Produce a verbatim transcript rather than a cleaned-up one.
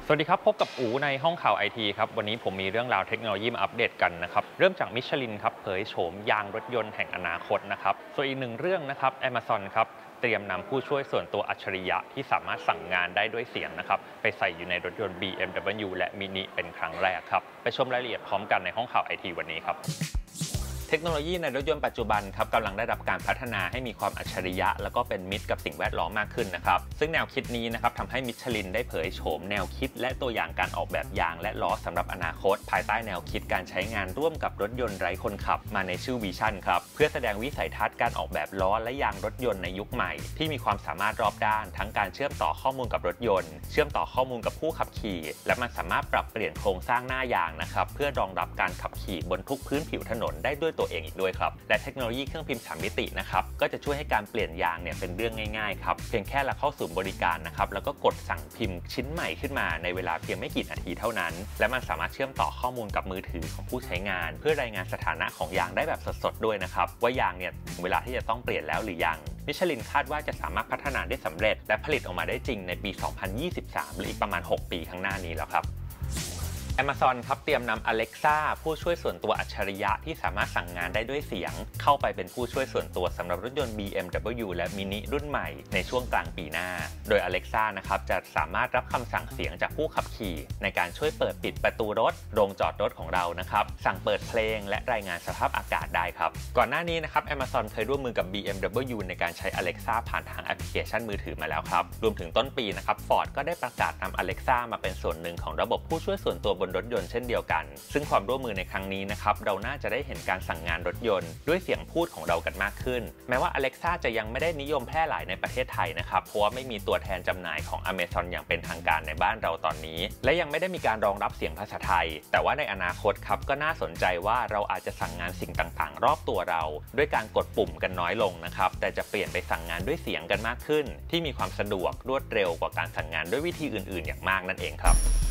สวัสดีครับพบกับอู๋ในห้องข่าวไอทีครับวันนี้ผมมีเรื่องราวเทคโนโลยีมาอัปเดตกันนะครับเริ่มจากมิชลินครับเผยโฉมยางรถยนต์แห่งอนาคตนะครับส่วนอีกหนึ่งเรื่องนะครับ Amazon ครับเตรียมนำผู้ช่วยส่วนตัวอัจฉริยะที่สามารถสั่งงานได้ด้วยเสียงนะครับไปใส่อยู่ในรถยนต์ บี เอ็ม ดับเบิลยู และ Mini เป็นครั้งแรกครับไปชมรายละเอียดพร้อมกันในห้องข่าวไอทีวันนี้ครับเทคโนโลยีในรถยนต์ปัจจุบันครับกำลังได้รับการพัฒนาให้มีความอัจฉริยะแล้วก็เป็นมิตรกับสิ่งแวดล้อมมากขึ้นนะครับซึ่งแนวคิดนี้นะครับทำให้มิชลินได้เผยโฉมแนวคิดและตัวอย่างการออกแบบยางและล้อสำหรับอนาคตภายใต้แนวคิดการใช้งานร่วมกับรถยนต์ไร้คนขับมาในชื่อวิชั่นครับเพื่อแสดงวิสัยทัศน์การออกแบบล้อและยางรถยนต์ในยุคใหม่ที่มีความสามารถรอบด้านทั้งการเชื่อมต่อข้อมูลกับรถยนต์เชื่อมต่อข้อมูลกับผู้ขับขี่และมันสามารถปรับเปลี่ยนโครงสร้างหน้ายางนะครับเพื่อรองรับการขับขี่บนทุกพื้นผิวถนนได้ด้วยตัวเองอีกด้วยครับและเทคโนโลยีเครื่องพิมพ์สามมิตินะครับก็จะช่วยให้การเปลี่ยนยางเนี่ยเป็นเรื่องง่ายๆครับเพียงแค่เราเข้าสู่บริการนะครับแล้วก็กดสั่งพิมพ์ชิ้นใหม่ขึ้นมาในเวลาเพียงไม่กี่นาทีเท่านั้นและมันสามารถเชื่อมต่อข้อมูลกับมือถือของผู้ใช้งานเพื่อรายงานสถานะของยางได้แบบสดๆด้วยนะครับว่ายางเนี่ยถึงเวลาที่จะต้องเปลี่ยนแล้วหรือยังมิชลินคาดว่าจะสามารถพัฒนาได้สำเร็จและผลิตออกมาได้จริงในปีสองพันยี่สิบสามหรืออีกประมาณหกปีข้างหน้านี้แล้วครับAmazon ครับเตรียมนำ Alexa ผู้ช่วยส่วนตัวอัจฉริยะที่สามารถสั่งงานได้ด้วยเสียงเข้าไปเป็นผู้ช่วยส่วนตัวสำหรับรถยนต์ บี เอ็ม ดับเบิลยู และ Mini รุ่นใหม่ในช่วงกลางปีหน้าโดย Alexa นะครับจะสามารถรับคำสั่งเสียงจากผู้ขับขี่ในการช่วยเปิดปิดประตูรถโรงจอดรถของเรานะครับสั่งเปิดเพลงและรายงานสภาพอากาศได้ครับก่อนหน้านี้นะครับ Amazon เคยร่วมมือกับ บี เอ็ม ดับเบิลยู ในการใช้ Alexa ผ่านทางแอปพลิเคชันมือถือมาแล้วครับรวมถึงต้นปีนะครับ Ford ก็ได้ประกาศนำ Alexa มาเป็นส่วนหนึ่งของระบบผู้ช่วยส่วนตัวบนรถยนต์เช่นเดียวกันซึ่งความร่วมมือในครั้งนี้นะครับเราน่าจะได้เห็นการสั่งงานรถยนต์ด้วยเสียงพูดของเรากันมากขึ้นแม้ว่า Alexa จะยังไม่ได้นิยมแพร่หลายในประเทศไทยนะครับเพราะว่าไม่มีตัวแทนจำหน่ายของ Amazon อย่างเป็นทางการในบ้านเราตอนนี้และยังไม่ได้มีการรองรับเสียงภาษาไทยแต่ว่าในอนาคตครับก็น่าสนใจว่าเราอาจจะสั่งงานสิ่งต่างๆรอบตัวเราด้วยการกดปุ่มกันน้อยลงนะครับแต่จะเปลี่ยนไปสั่งงานด้วยเสียงกันมากขึ้นที่มีความสะดวกรวดเร็วกว่าการสั่งงานด้วยวิธีอื่นๆอย่างมากนั่นเองครับ